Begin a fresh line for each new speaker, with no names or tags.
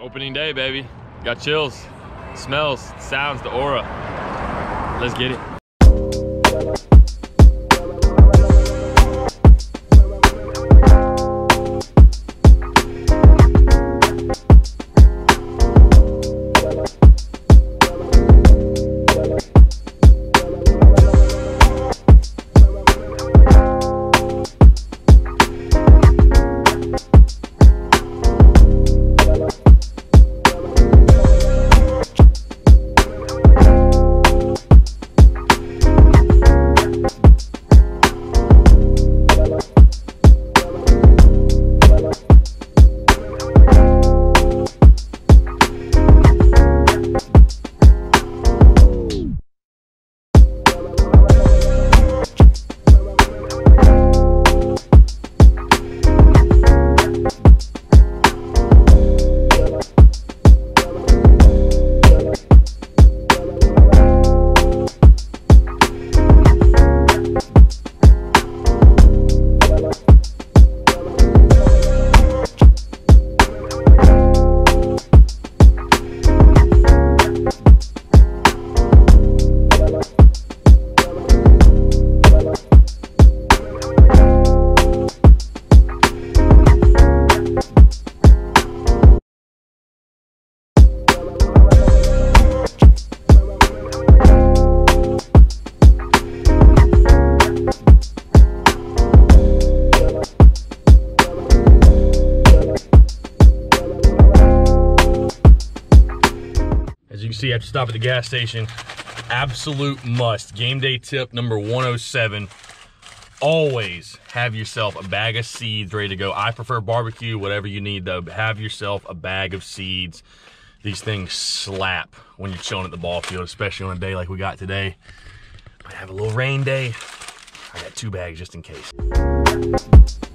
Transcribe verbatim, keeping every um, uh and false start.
Opening day, baby. Got chills, smells, sounds, the aura. Let's get it. As you can see, I have to stop at the gas station. Absolute must. Game day tip number one oh seven. Always have yourself a bag of seeds ready to go. I prefer barbecue, whatever you need though. But have yourself a bag of seeds. These things slap when you're chilling at the ball field, especially on a day like we got today. Might have a little rain day. I got two bags just in case.